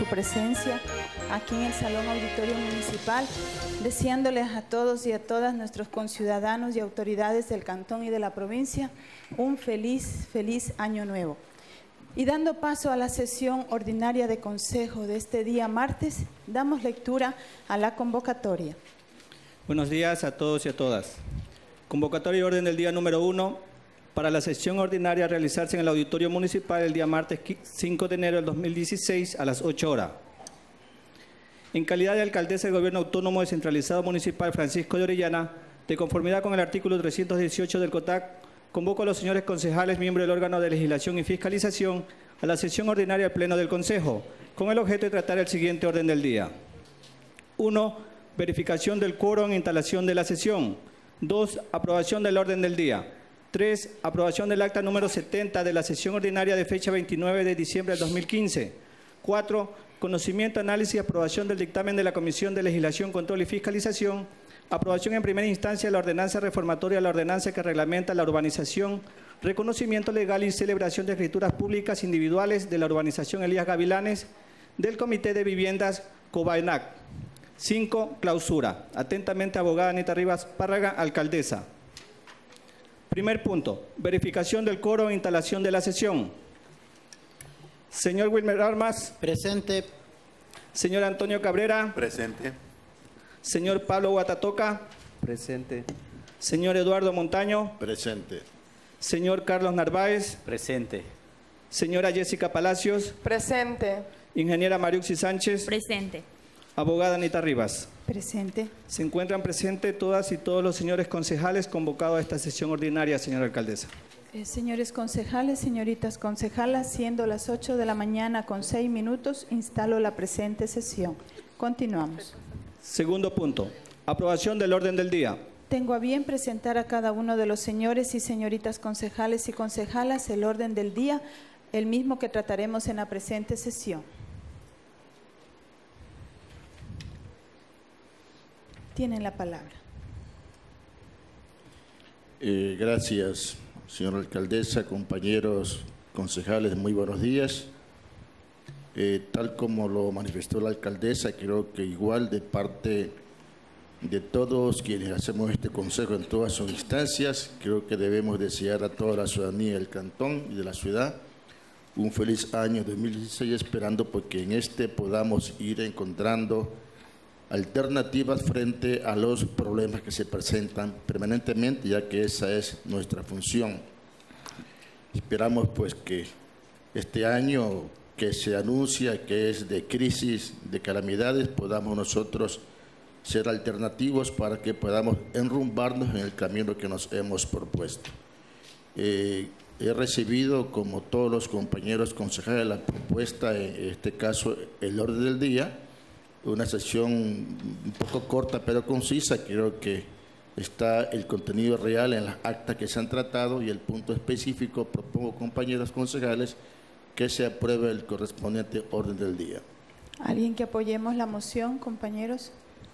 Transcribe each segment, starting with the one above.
presencia aquí en el Salón Auditorio Municipal, deseándoles a todos y a todas nuestros conciudadanos y autoridades del cantón y de la provincia un feliz año nuevo. Y dando paso a la sesión ordinaria de consejo de este día martes, damos lectura a la convocatoria. Buenos días a todos y a todas. Convocatoria y orden del día número 1 para la sesión ordinaria a realizarse en el Auditorio Municipal el día martes 5 de enero del 2016 a las 8 horas. En calidad de alcaldesa del Gobierno Autónomo Descentralizado Municipal Francisco de Orellana, de conformidad con el artículo 318 del COTAC, convoco a los señores concejales, miembros del órgano de legislación y fiscalización, a la sesión ordinaria del Pleno del Consejo, con el objeto de tratar el siguiente orden del día. 1. Verificación del quórum e instalación de la sesión. 2. Aprobación del orden del día. 3. Aprobación del acta número 70 de la sesión ordinaria de fecha 29 de diciembre del 2015. 4. Conocimiento, análisis y aprobación del dictamen de la Comisión de Legislación, Control y Fiscalización. Aprobación en primera instancia de la ordenanza reformatoria, la ordenanza que reglamenta la urbanización, reconocimiento legal y celebración de escrituras públicas individuales de la urbanización Elías Gavilanes del Comité de Viviendas Cobaenac. 5. Clausura. Atentamente, abogada Anita Rivas Párraga, alcaldesa. Primer punto, verificación del quórum e instalación de la sesión. Señor Wilmer Armas. Presente. Señor Antonio Cabrera. Presente. Señor Pablo Guatatoca. Presente. Señor Eduardo Montaño. Presente. Señor Carlos Narváez. Presente. Señora Jessica Palacios. Presente. Ingeniera Mariuxi Sánchez. Presente. Abogada Anita Rivas. Presente. Se encuentran presentes todas y todos los señores concejales convocados a esta sesión ordinaria, señora alcaldesa. Señores concejales, señoritas concejalas, siendo las 8 de la mañana con 6 minutos, instalo la presente sesión. Continuamos. Segundo punto, aprobación del orden del día. Tengo a bien presentar a cada uno de los señores y señoritas concejales y concejalas el orden del día, el mismo que trataremos en la presente sesión. Tienen la palabra. Gracias, señora alcaldesa, compañeros concejales, muy buenos días. Tal como lo manifestó la alcaldesa, creo que igual de parte de todos quienes hacemos este consejo en todas sus instancias, creo que debemos desear a toda la ciudadanía del cantón y de la ciudad un feliz año 2016, esperando porque en este podamos ir encontrando alternativas frente a los problemas que se presentan permanentemente, ya que esa es nuestra función. Esperamos pues que este año que se anuncia que es de crisis, de calamidades, podamos nosotros ser alternativos para que podamos enrumbarnos en el camino que nos hemos propuesto. He recibido, como todos los compañeros concejales, la propuesta, en este caso el orden del día, una sesión un poco corta pero concisa. Creo que está el contenido real en las actas que se han tratado y el punto específico. Propongo, compañeros concejales, que se apruebe el correspondiente orden del día. ¿Alguien que apoyemos la moción, compañeros?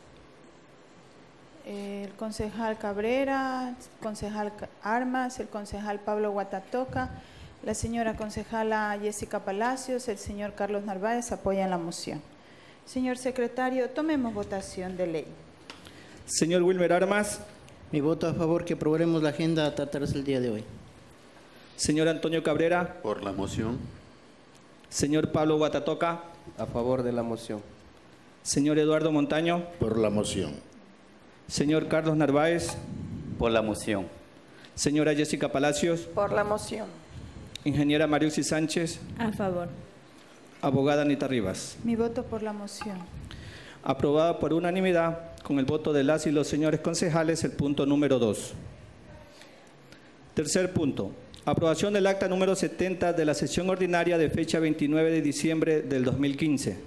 El concejal Cabrera, el concejal Armas, el concejal Pablo Guatatoca, la señora concejala Jessica Palacios, el señor Carlos Narváez apoyan la moción. Señor secretario, tomemos votación de ley. Señor Wilmer Armas. Mi voto a favor que aprobemos la agenda a tratarse el día de hoy. Señor Antonio Cabrera. Por la moción. Señor Pablo Guatatoca. A favor de la moción. Señor Eduardo Montaño. Por la moción. Señor Carlos Narváez. Por la moción. Señora Jessica Palacios. Por la moción. Ingeniera Mariuxi Sánchez. A favor. Abogada Anita Rivas. Mi voto por la moción. Aprobada por unanimidad con el voto de las y los señores concejales el punto número 2. Tercer punto. Aprobación del acta número 70 de la sesión ordinaria de fecha 29 de diciembre del 2015.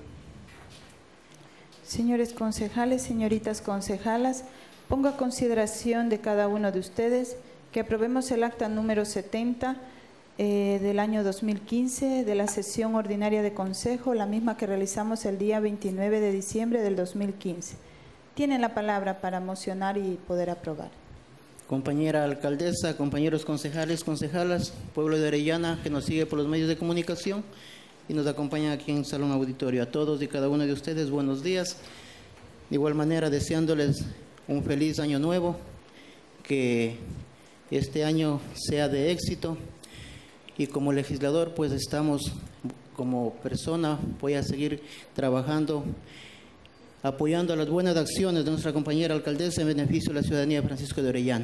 Señores concejales, señoritas concejalas, pongo a consideración de cada uno de ustedes que aprobemos el acta número 70 del año 2015 de la sesión ordinaria de consejo, la misma que realizamos el día 29 de diciembre del 2015. Tienen la palabra para mocionar y poder aprobar. Compañera alcaldesa, compañeros concejales, concejalas, pueblo de Orellana que nos sigue por los medios de comunicación, y nos acompañan aquí en el Salón Auditorio. A todos y cada uno de ustedes, buenos días. De igual manera, deseándoles un feliz año nuevo, que este año sea de éxito. Y como legislador, pues estamos, como persona, voy a seguir trabajando, apoyando las buenas acciones de nuestra compañera alcaldesa en beneficio de la ciudadanía de Francisco de Orellana.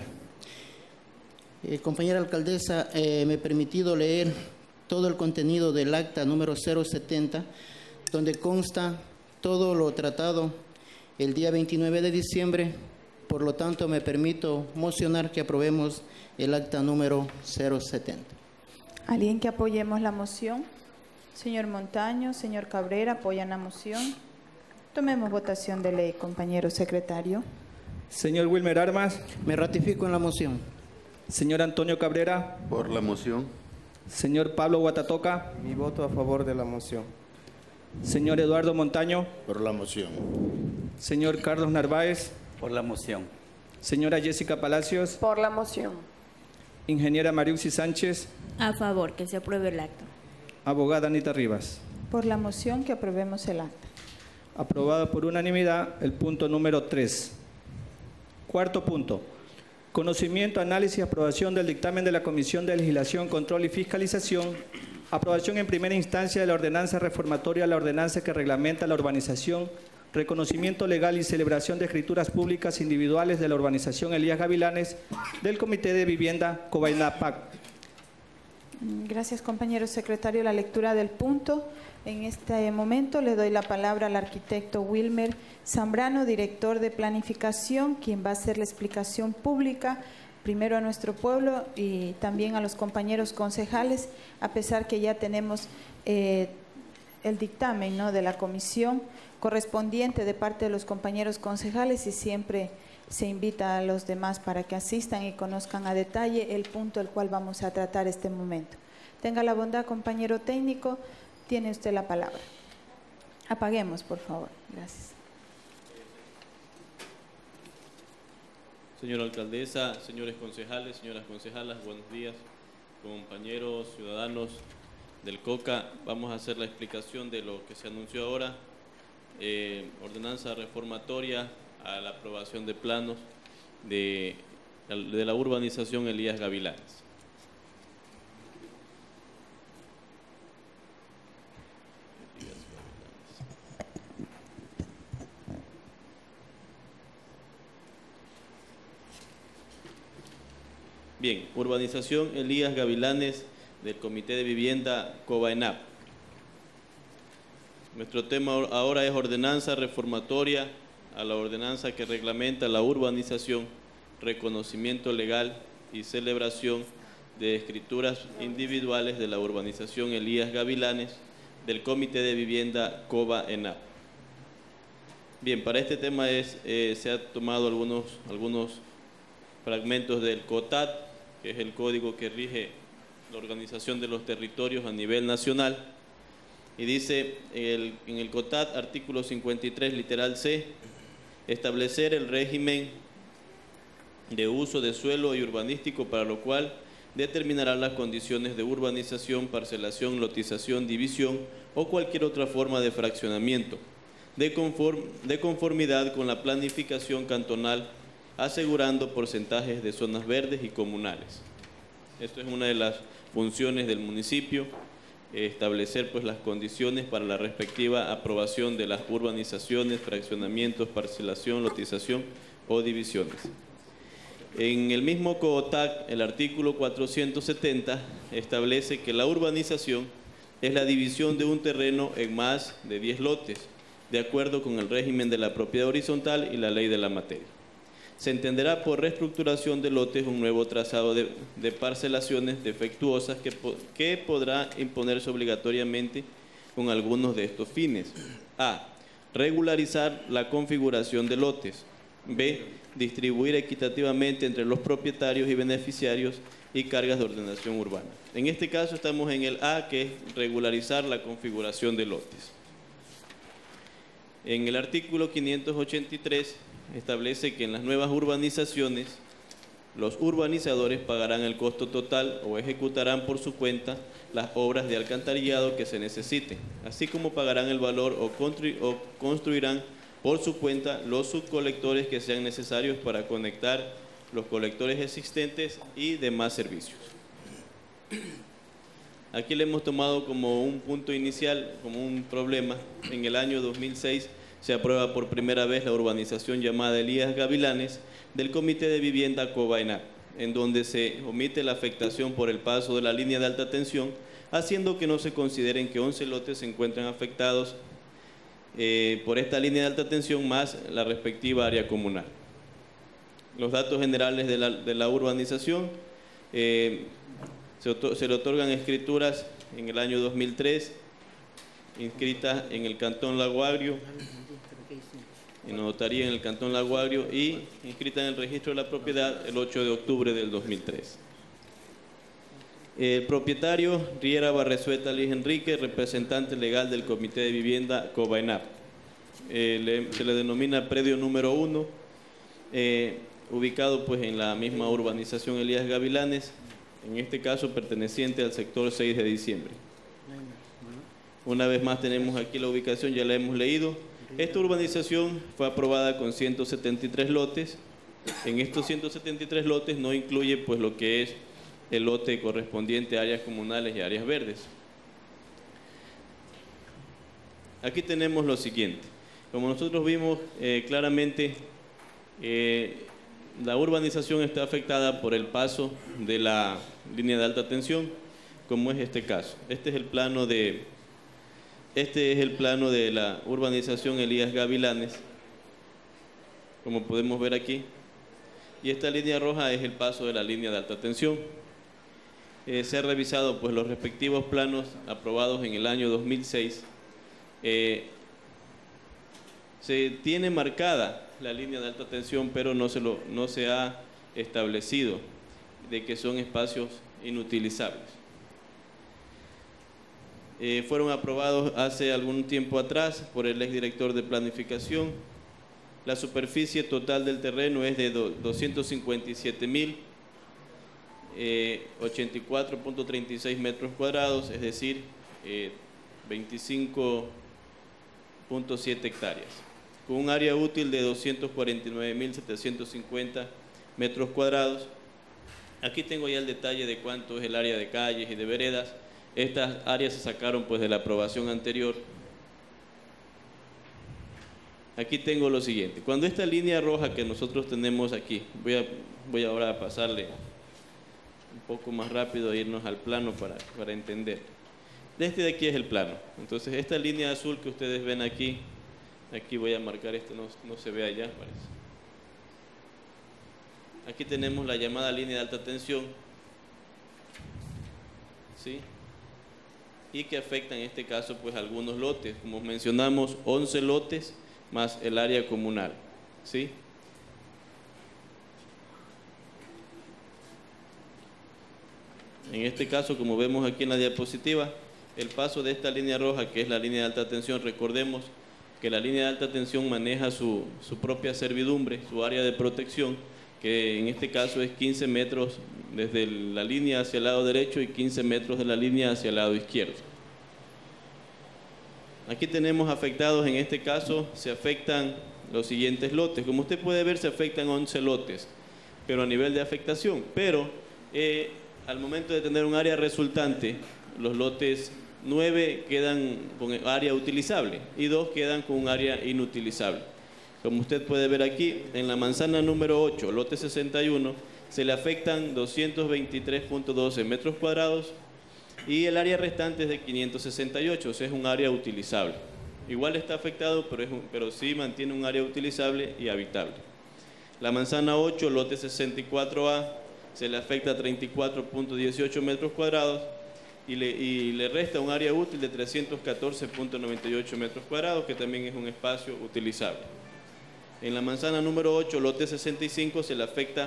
Compañera alcaldesa, me he permitido leer todo el contenido del acta número 070, donde consta todo lo tratado el día 29 de diciembre. Por lo tanto, me permito mocionar que aprobemos el acta número 070. ¿Alguien que apoyemos la moción? Señor Montaño, señor Cabrera, ¿apoyan la moción? Tomemos votación de ley, compañero secretario. Señor Wilmer Armas. Me ratifico en la moción. Señor Antonio Cabrera. Por la moción. Señor Pablo Guatatoca. Mi voto a favor de la moción. Señor Eduardo Montaño. Por la moción. Señor Carlos Narváez. Por la moción. Señora Jessica Palacios. Por la moción. Ingeniera Mariuxi Sánchez. A favor, que se apruebe el acta. Abogada Anita Rivas. Por la moción que aprobemos el acta. Aprobado por unanimidad el punto número 3. Cuarto punto. Conocimiento, análisis y aprobación del dictamen de la Comisión de Legislación, Control y Fiscalización. Aprobación en primera instancia de la ordenanza reformatoria a la ordenanza que reglamenta la urbanización, reconocimiento legal y celebración de escrituras públicas individuales de la urbanización Elías Gavilanes del Comité de Vivienda Cobainapac. Gracias, compañero secretario. La lectura del punto. En este momento le doy la palabra al arquitecto Wilmer Zambrano, director de planificación, quien va a hacer la explicación pública, primero a nuestro pueblo y también a los compañeros concejales, a pesar que ya tenemos el dictamen, ¿no?, de la comisión correspondiente de parte de los compañeros concejales, y siempre se invita a los demás para que asistan y conozcan a detalle el punto el cual vamos a tratar este momento. Tenga la bondad, compañero técnico, tiene usted la palabra. Apaguemos, por favor. Gracias. Señora alcaldesa, señores concejales, señoras concejalas, buenos días. Compañeros ciudadanos del COCA, vamos a hacer la explicación de lo que se anunció ahora. Ordenanza reformatoria a la aprobación de planos de la urbanización Elías Gavilanes. Bien, urbanización Elías Gavilanes del Comité de Vivienda Cobainap. Nuestro tema ahora es ordenanza reformatoria a la ordenanza que reglamenta la urbanización, reconocimiento legal y celebración de escrituras individuales de la urbanización Elías Gavilanes del Comité de Vivienda Cobainap. Bien, para este tema se han tomado algunos fragmentos del COTAT, que es el código que rige la organización de los territorios a nivel nacional, y dice en el COTAT, artículo 53, literal C, establecer el régimen de uso de suelo y urbanístico para lo cual determinará las condiciones de urbanización, parcelación, lotización, división o cualquier otra forma de fraccionamiento, de conformidad con la planificación cantonal, asegurando porcentajes de zonas verdes y comunales. Esto es una de las funciones del municipio, establecer pues las condiciones para la respectiva aprobación de las urbanizaciones, fraccionamientos, parcelación, lotización o divisiones. En el mismo COTAC, el artículo 470 establece que la urbanización es la división de un terreno en más de 10 lotes, de acuerdo con el régimen de la propiedad horizontal y la ley de la materia. Se entenderá por reestructuración de lotes un nuevo trazado de parcelaciones defectuosas que podrá imponerse obligatoriamente con algunos de estos fines. A. Regularizar la configuración de lotes. B. Distribuir equitativamente entre los propietarios y beneficiarios y cargas de ordenación urbana. En este caso estamos en el A, que es regularizar la configuración de lotes. En el artículo 583 establece que en las nuevas urbanizaciones Los urbanizadores pagarán el costo total o ejecutarán por su cuenta las obras de alcantarillado que se necesiten, así como pagarán el valor o construirán por su cuenta los subcolectores que sean necesarios para conectar los colectores existentes y demás servicios. Aquí le hemos tomado como un punto inicial, como un problema. En el año 2006 se aprueba por primera vez la urbanización llamada Elías Gavilanes del Comité de Vivienda Cobainap, en donde se omite la afectación por el paso de la línea de alta tensión, haciendo que no se consideren que 11 lotes se encuentran afectados por esta línea de alta tensión más la respectiva área comunal. Los datos generales de la urbanización, se le otorgan escrituras en el año 2003, inscritas en el Cantón Lago Agrio, en notaría en el Cantón Lago Agrio y inscrita en el registro de la propiedad el 8 de octubre del 2003. El propietario, Riera Barrezueta Luis Enrique, representante legal del Comité de Vivienda Cobainap. Se le denomina predio número 1, ubicado pues en la misma urbanización Elías Gavilanes, en este caso perteneciente al sector 6 de diciembre. Una vez más tenemos aquí la ubicación, ya la hemos leído. Esta urbanización fue aprobada con 173 lotes. En estos 173 lotes no incluye pues lo que es el lote correspondiente a áreas comunales y áreas verdes. Aquí tenemos lo siguiente. Como nosotros vimos claramente, la urbanización está afectada por el paso de la línea de alta tensión, como es este caso. Este es el plano de la urbanización Elías Gavilanes, como podemos ver aquí. Y esta línea roja es el paso de la línea de alta tensión. Se han revisado pues los respectivos planos aprobados en el año 2006. Se tiene marcada la línea de alta tensión, pero no se ha establecido de que son espacios inutilizables. Fueron aprobados hace algún tiempo atrás por el exdirector de planificación. La superficie total del terreno es de 257.084.36 metros cuadrados, es decir, 25.7 hectáreas, con un área útil de 249.750 metros cuadrados. Aquí tengo ya el detalle de cuánto es el área de calles y de veredas. Estas áreas se sacaron pues de la aprobación anterior. Aquí tengo lo siguiente. Cuando esta línea roja que nosotros tenemos aquí, voy ahora a pasarle un poco más rápido e irnos al plano para entender. Desde de aquí es el plano. Entonces esta línea azul que ustedes ven aquí voy a marcar, no se ve allá, parece. Aquí tenemos la llamada línea de alta tensión, ¿sí? Y que afecta en este caso pues algunos lotes, como mencionamos, 11 lotes más el área comunal, ¿sí? En este caso, como vemos aquí en la diapositiva, el paso de esta línea roja, que es la línea de alta tensión, recordemos que la línea de alta tensión maneja su propia servidumbre, su área de protección, que en este caso es 15 metros desde la línea hacia el lado derecho y 15 metros de la línea hacia el lado izquierdo. Aquí tenemos afectados, en este caso se afectan los siguientes lotes. Como usted puede ver, se afectan 11 lotes, pero a nivel de afectación. Pero al momento de tener un área resultante, los lotes 9 quedan con área utilizable y 2 quedan con un área inutilizable. Como usted puede ver aquí, en la manzana número 8, lote 61, se le afectan 223.12 metros cuadrados y el área restante es de 568, o sea, es un área utilizable. Igual está afectado, pero sí mantiene un área utilizable y habitable. La manzana 8, lote 64A, se le afecta 34.18 metros cuadrados y le resta un área útil de 314.98 metros cuadrados, que también es un espacio utilizable. En la manzana número 8, lote 65, se le afecta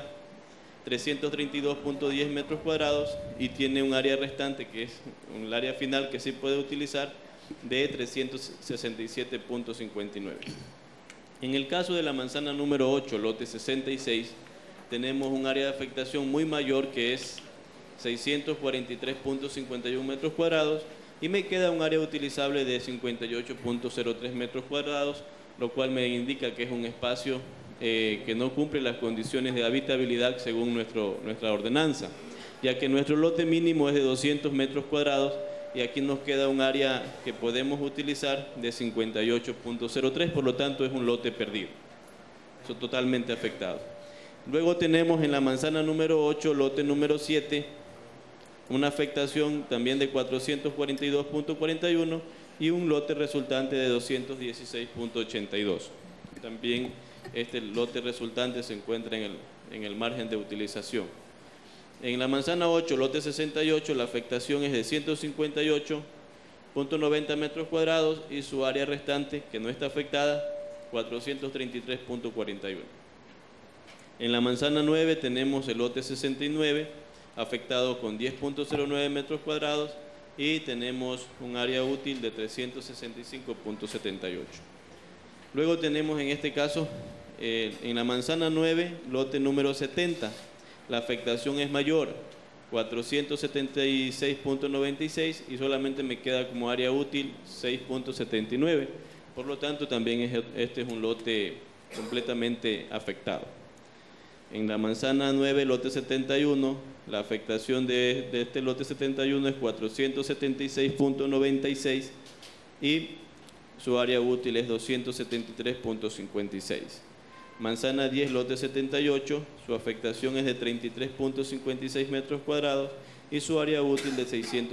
332.10 metros cuadrados y tiene un área restante, que es un área final que sí puede utilizar, de 367.59. En el caso de la manzana número 8, lote 66, tenemos un área de afectación muy mayor que es 643.51 metros cuadrados y me queda un área utilizable de 58.03 metros cuadrados, lo cual me indica que es un espacio que no cumple las condiciones de habitabilidad según nuestra ordenanza, ya que nuestro lote mínimo es de 200 metros cuadrados y aquí nos queda un área que podemos utilizar de 58.03, por lo tanto es un lote perdido, son totalmente afectados. Luego tenemos en la manzana número 8, lote número 7, una afectación también de 442.41 y un lote resultante de 216.82. También este lote resultante se encuentra en el margen de utilización. En la manzana 8, lote 68, la afectación es de 158.90 metros cuadrados y su área restante, que no está afectada, 433.41. En la manzana 9 tenemos el lote 69, afectado con 10.09 metros cuadrados y tenemos un área útil de 365.78. Luego tenemos en este caso, en la manzana 9, lote número 70, la afectación es mayor, 476.96 y solamente me queda como área útil 6.79. Por lo tanto, también este es un lote completamente afectado. En la manzana 9, lote 71, la afectación de este lote 71 es 476.96 y su área útil es 273.56. Manzana 10, lote 78, su afectación es de 33.56 metros cuadrados y su área útil de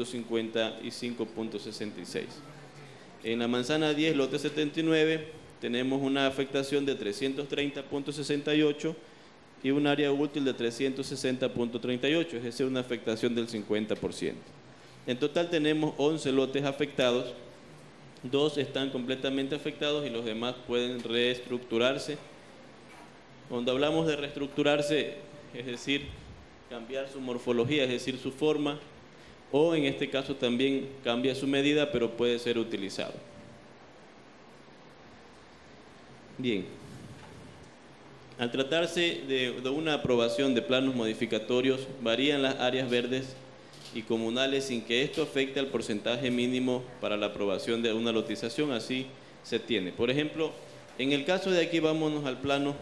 655.66. En la manzana 10, lote 79, tenemos una afectación de 330.68 y un área útil de 360.38, es decir, una afectación del 50%. En total tenemos 11 lotes afectados, 2 están completamente afectados y los demás pueden reestructurarse. Cuando hablamos de reestructurarse, es decir, cambiar su morfología, es decir, su forma, o en este caso también cambia su medida, pero puede ser utilizado. Bien. Al tratarse de una aprobación de planos modificatorios, varían las áreas verdes y comunales sin que esto afecte al porcentaje mínimo para la aprobación de una lotización, así se tiene. Por ejemplo, en el caso de aquí, vámonos al plano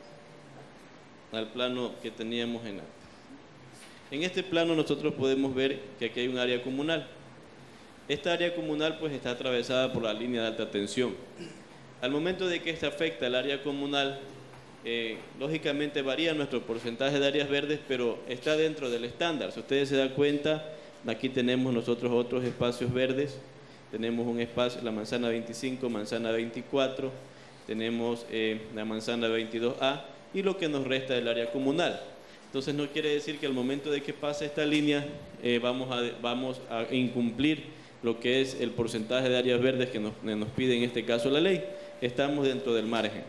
que teníamos en antes. En este plano nosotros podemos ver que aquí hay un área comunal. Esta área comunal pues está atravesada por la línea de alta tensión. Al momento de que esta afecta al área comunal, lógicamente varía nuestro porcentaje de áreas verdes, pero está dentro del estándar. Si ustedes se dan cuenta, aquí tenemos nosotros otros espacios verdes. Tenemos un espacio, la manzana 25, manzana 24, tenemos la manzana 22A y lo que nos resta del área comunal. Entonces no quiere decir que al momento de que pase esta línea vamos a incumplir lo que es el porcentaje de áreas verdes que nos pide en este caso la ley. Estamos dentro del margen.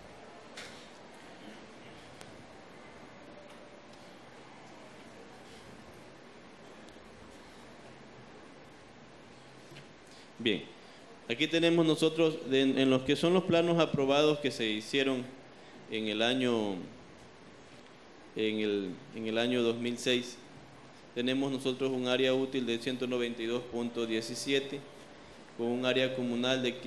Bien, aquí tenemos nosotros en los que son los planos aprobados que se hicieron en el año 2006, tenemos nosotros un área útil de 192.17 con un área comunal de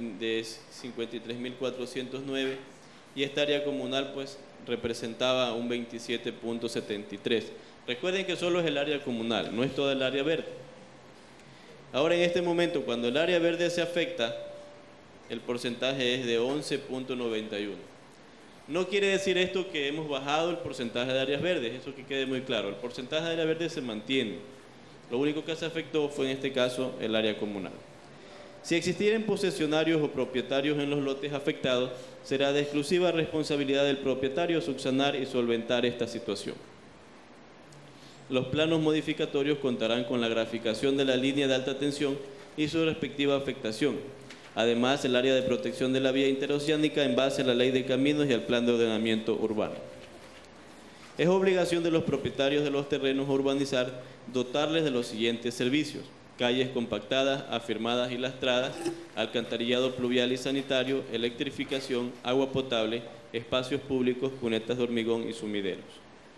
53.409 y esta área comunal pues representaba un 27.73. Recuerden que solo es el área comunal, no es toda el área verde. Ahora en este momento, cuando el área verde se afecta, el porcentaje es de 11.91. No quiere decir esto que hemos bajado el porcentaje de áreas verdes, eso que quede muy claro. El porcentaje de áreas verdes se mantiene. Lo único que se afectó fue en este caso el área comunal. Si existieran posesionarios o propietarios en los lotes afectados, será de exclusiva responsabilidad del propietario subsanar y solventar esta situación. Los planos modificatorios contarán con la graficación de la línea de alta tensión y su respectiva afectación. Además, el área de protección de la vía interoceánica en base a la Ley de Caminos y al Plan de Ordenamiento Urbano. Es obligación de los propietarios de los terrenos a urbanizar dotarles de los siguientes servicios: calles compactadas, afirmadas y lastradas, alcantarillado pluvial y sanitario, electrificación, agua potable, espacios públicos, cunetas de hormigón y sumideros.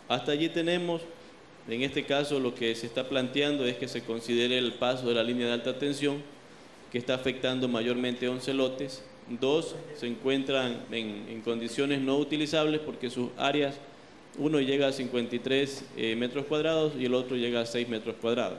Hasta allí tenemos, en este caso lo que se está planteando es que se considere el paso de la línea de alta tensión, que está afectando mayormente 11 lotes. 2 se encuentran en condiciones no utilizables porque sus áreas, uno llega a 53 metros cuadrados y el otro llega a 6 metros cuadrados.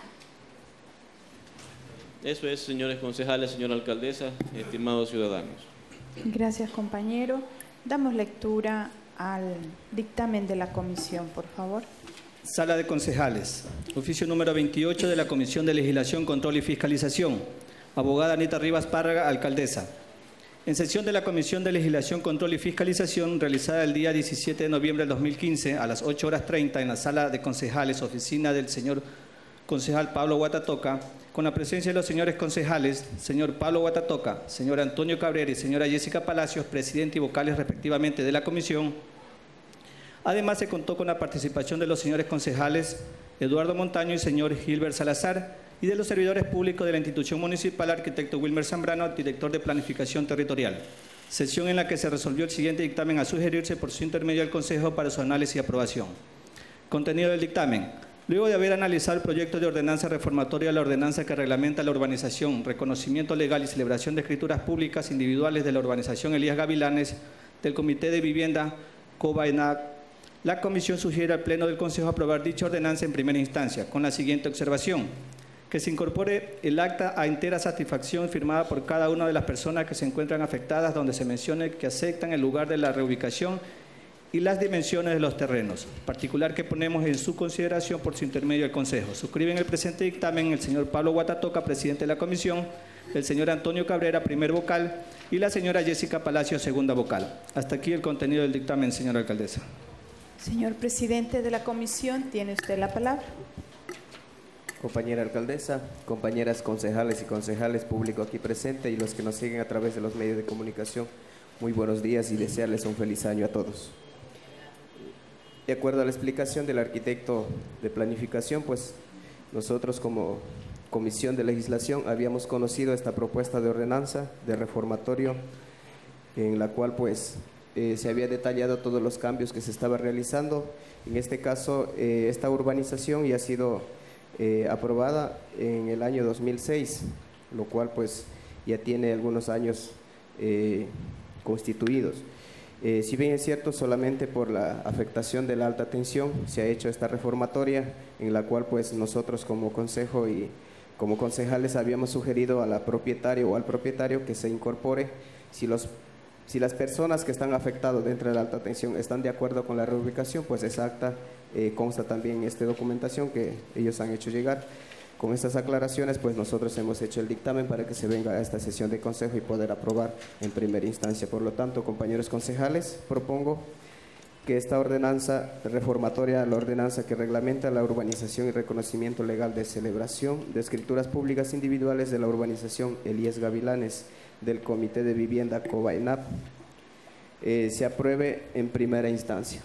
Eso es, señores concejales, señora alcaldesa, estimados ciudadanos. Gracias, compañero. Damos lectura al dictamen de la comisión, por favor. Sala de Concejales. Oficio número 28 de la Comisión de Legislación, Control y Fiscalización. Abogada Anita Rivas Párraga, alcaldesa. En sesión de la Comisión de Legislación, Control y Fiscalización, realizada el día 17 de noviembre del 2015 a las 8:30 en la Sala de Concejales, oficina del señor concejal Pablo Guatatoca, con la presencia de los señores concejales, señor Pablo Guatatoca, señor Antonio Cabrera y señora Jessica Palacios, presidente y vocales respectivamente de la comisión. Además, se contó con la participación de los señores concejales Eduardo Montaño y señor Gilbert Salazar, y de los servidores públicos de la institución municipal, arquitecto Wilmer Zambrano, director de Planificación Territorial. Sesión en la que se resolvió el siguiente dictamen a sugerirse por su intermedio al Consejo para su análisis y aprobación. Contenido del dictamen. Luego de haber analizado el proyecto de ordenanza reformatoria a la ordenanza que reglamenta la urbanización, reconocimiento legal y celebración de escrituras públicas individuales de la urbanización Elías Gavilanes del Comité de Vivienda COBAENAC, la Comisión sugiere al Pleno del Consejo aprobar dicha ordenanza en primera instancia, con la siguiente observación: que se incorpore el acta a entera satisfacción firmada por cada una de las personas que se encuentran afectadas, donde se mencione que aceptan el lugar de la reubicación y las dimensiones de los terrenos, particular que ponemos en su consideración por su intermedio del Consejo. Suscriben el presente dictamen el señor Pablo Guatatoca, presidente de la comisión, el señor Antonio Cabrera, primer vocal, y la señora Jessica Palacio, segunda vocal. Hasta aquí el contenido del dictamen, señora alcaldesa. Señor presidente de la comisión, tiene usted la palabra. Compañera alcaldesa, compañeras concejales y concejales, público aquí presente y los que nos siguen a través de los medios de comunicación, muy buenos días y desearles un feliz año a todos. De acuerdo a la explicación del arquitecto de planificación, pues nosotros como Comisión de Legislación habíamos conocido esta propuesta de ordenanza de reformatorio en la cual pues se había detallado todos los cambios que se estaba realizando. En este caso, esta urbanización ya ha sido aprobada en el año 2006, lo cual pues ya tiene algunos años constituidos. Si bien es cierto, solamente por la afectación de la alta tensión se ha hecho esta reformatoria, en la cual pues nosotros como consejo y como concejales habíamos sugerido a la propietaria o al propietario que se incorpore, si las personas que están afectadas dentro de la alta tensión están de acuerdo con la reubicación, pues esa acta consta también en esta documentación que ellos han hecho llegar. Con estas aclaraciones, pues nosotros hemos hecho el dictamen para que se venga a esta sesión de consejo y poder aprobar en primera instancia. Por lo tanto, compañeros concejales, propongo que esta ordenanza reformatoria, la ordenanza que reglamenta la urbanización y reconocimiento legal de celebración de escrituras públicas individuales de la urbanización Elías Gavilanes del Comité de Vivienda COBAENAP, se apruebe en primera instancia.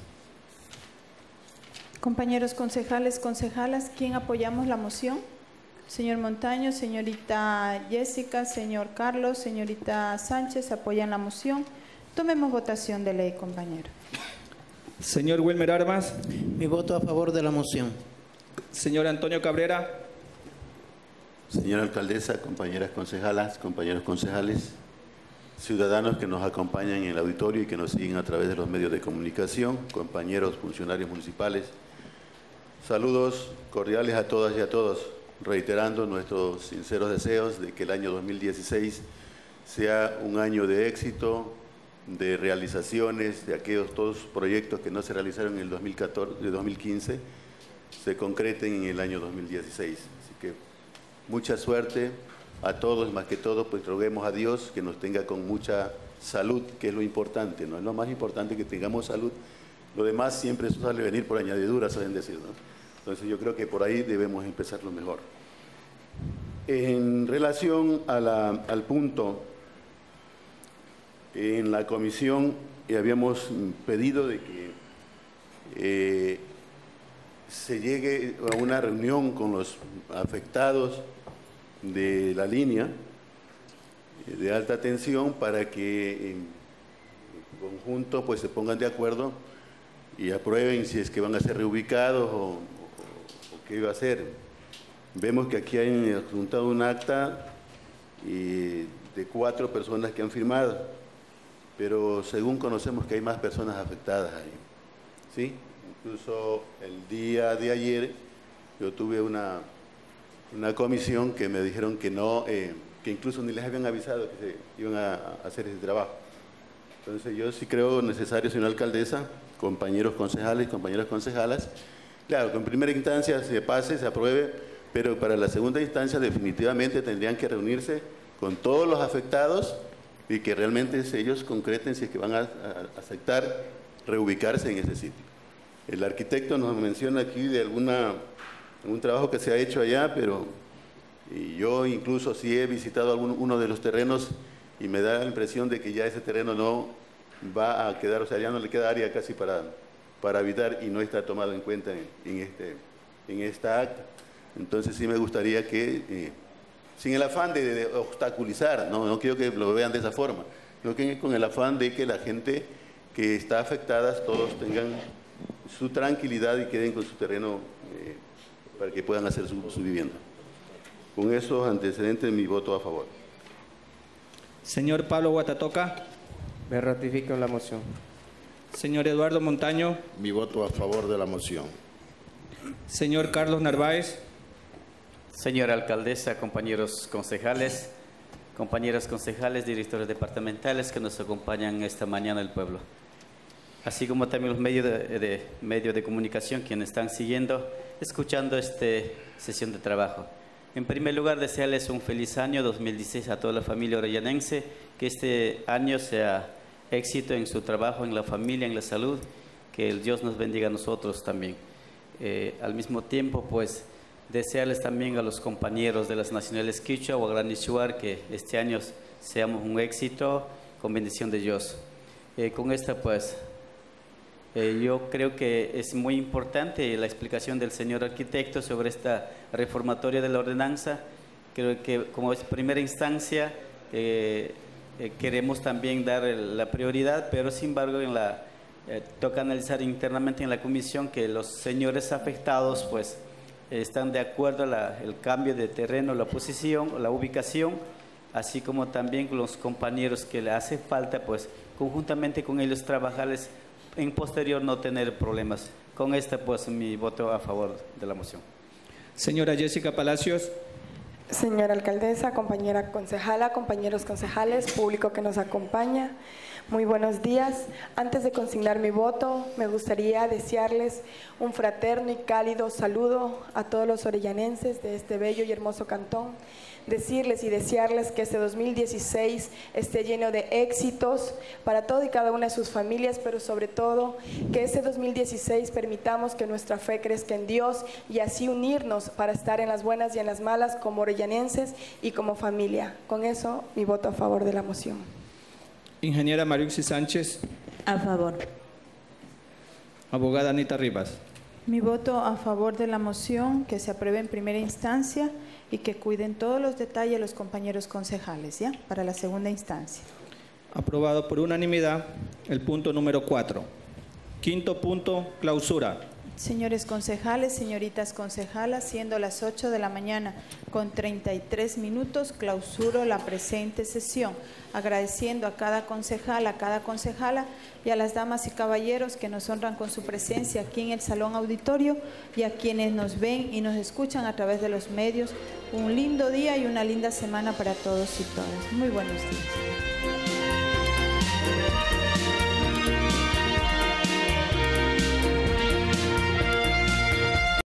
Compañeros concejales, concejalas, ¿quién apoyamos la moción? Señor Montaño, señorita Jessica, señor Carlos, señorita Sánchez, apoyan la moción. Tomemos votación de ley, compañero. Señor Wilmer Armas. Mi voto a favor de la moción. Señor Antonio Cabrera. Señora alcaldesa, compañeras concejalas, compañeros concejales, ciudadanos que nos acompañan en el auditorio y que nos siguen a través de los medios de comunicación, compañeros funcionarios municipales, saludos cordiales a todas y a todos, reiterando nuestros sinceros deseos de que el año 2016 sea un año de éxito, de realizaciones, de aquellos todos proyectos que no se realizaron en el 2015, se concreten en el año 2016. Así que mucha suerte a todos, más que todo, pues roguemos a Dios que nos tenga con mucha salud, que es lo importante, ¿no? Es lo más importante que tengamos salud. Lo demás siempre suele venir por añadidura, saben decir, ¿no? Entonces yo creo que por ahí debemos empezar lo mejor. En relación a al punto, en la comisión habíamos pedido de que se llegue a una reunión con los afectados de la línea de alta tensión para que en conjunto pues se pongan de acuerdo y aprueben si es que van a ser reubicados o qué iba a hacer. Vemos que aquí hay adjuntado un acta de 4 personas que han firmado, pero según conocemos que hay más personas afectadas ahí, ¿sí? Incluso el día de ayer yo tuve una comisión que me dijeron que no, que incluso ni les habían avisado que se iban a hacer ese trabajo. Entonces yo sí creo necesario, señora alcaldesa, compañeros concejales, compañeras concejalas, claro, que en primera instancia se pase, se apruebe, pero para la segunda instancia definitivamente tendrían que reunirse con todos los afectados y que realmente ellos concreten si es que van a aceptar reubicarse en ese sitio. El arquitecto nos menciona aquí de algún trabajo que se ha hecho allá, pero yo incluso sí he visitado uno de los terrenos y me da la impresión de que ya ese terreno no va a quedar, o sea, ya no le queda área casi para habitar y no está tomado en cuenta en esta acta. Entonces sí me gustaría que, sin el afán de obstaculizar, no quiero que lo vean de esa forma, sino que con el afán de que la gente que está afectada, todos tengan su tranquilidad y queden con su terreno para que puedan hacer su vivienda. Con esos antecedentes, mi voto a favor. Señor Pablo Guatatoca. Me ratifico en la moción. Señor Eduardo Montaño. Mi voto a favor de la moción. Señor Carlos Narváez. Señora alcaldesa, compañeros concejales, directores departamentales que nos acompañan esta mañana del pueblo, así como también los medios de comunicación quienes están siguiendo, escuchando esta sesión de trabajo. En primer lugar, desearles un feliz año 2016 a toda la familia orellanense, que este año sea éxito en su trabajo, en la familia, en la salud, que el Dios nos bendiga a nosotros también. Al mismo tiempo, pues, desearles también a los compañeros de las nacionales Quichua o Agranishuar que este año seamos un éxito con bendición de Dios. Con esta, pues, yo creo que es muy importante la explicación del señor arquitecto sobre esta reformatoria de la ordenanza. Creo que como es primera instancia queremos también dar la prioridad, pero sin embargo toca analizar internamente en la comisión que los señores afectados pues están de acuerdo el cambio de terreno, la posición, la ubicación, así como también los compañeros que le hace falta pues conjuntamente con ellos trabajarles en posterior no tener problemas. Con esta, pues, mi voto a favor de la moción. Señora Jessica Palacios. Señora alcaldesa, compañera concejala, compañeros concejales, público que nos acompaña, muy buenos días. Antes de consignar mi voto, me gustaría desearles un fraterno y cálido saludo a todos los orellanenses de este bello y hermoso cantón. Decirles y desearles que este 2016 esté lleno de éxitos para todo y cada una de sus familias, pero sobre todo que este 2016 permitamos que nuestra fe crezca en Dios y así unirnos para estar en las buenas y en las malas como orellanenses y como familia. Con eso, mi voto a favor de la moción. Ingeniera Mariuxi Sánchez. A favor. Abogada Anita Rivas. Mi voto a favor de la moción, que se apruebe en primera instancia y que cuiden todos los detalles los compañeros concejales, ¿ya? Para la segunda instancia. Aprobado por unanimidad el punto número 4. Quinto punto, clausura. Señores concejales, señoritas concejalas, siendo las 8 de la mañana con 33 minutos, clausuro la presente sesión, agradeciendo a cada concejala y a las damas y caballeros que nos honran con su presencia aquí en el Salón Auditorio y a quienes nos ven y nos escuchan a través de los medios. Un lindo día y una linda semana para todos y todas. Muy buenos días.